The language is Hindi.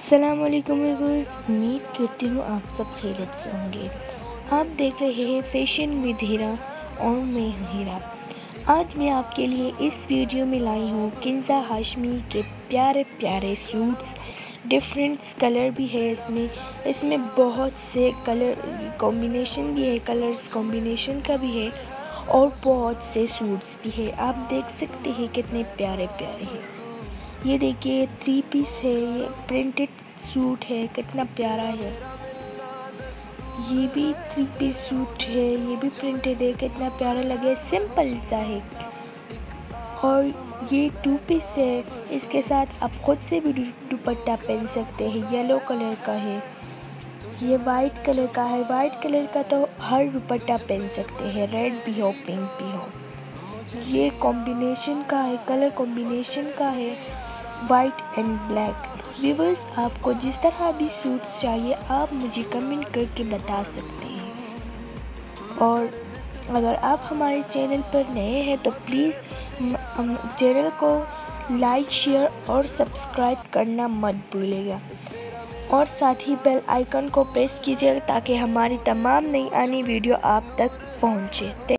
अस्सलामुअलैकुम व्यूअर्स, उम्मीद करती हूँ आप सब खैरियत से होंगे। आप देख रहे हैं फैशन विद हीरा और मैं हूँ हीरा। आज मैं आपके लिए इस वीडियो में लाई हूँ किंजा हाशमी के प्यारे प्यारे सूट्स। डिफरेंट कलर भी है इसमें बहुत से कलर कॉम्बिनेशन भी है, कलर्स कॉम्बिनेशन का भी है और बहुत से सूट्स भी है। आप देख सकते हैं कितने प्यारे प्यारे हैं। ये देखिए 3 पीस है, ये प्रिंटेड सूट है, कितना प्यारा है। ये भी 3 पीस सूट है, ये भी प्रिंटेड है, कितना प्यारा लगे, सिंपल सा है। और ये 2 पीस है, इसके साथ आप खुद से भी दुपट्टा पहन सकते हैं। येलो कलर का है, ये वाइट कलर का है। वाइट कलर का तो हर दुपट्टा पहन सकते हैं, रेड भी हो पिंक भी हो। ये कॉम्बिनेशन का है, कलर कॉम्बिनेशन का है, वाइट एंड ब्लैक। व्यूअर्स, आपको जिस तरह भी सूट चाहिए आप मुझे कमेंट करके बता सकते हैं। और अगर आप हमारे चैनल पर नए हैं तो प्लीज़ चैनल को लाइक, शेयर और सब्सक्राइब करना मत भूलिएगा। और साथ ही बेल आइकन को प्रेस कीजिएगा ताकि हमारी तमाम नई आनी वीडियो आप तक पहुँचे।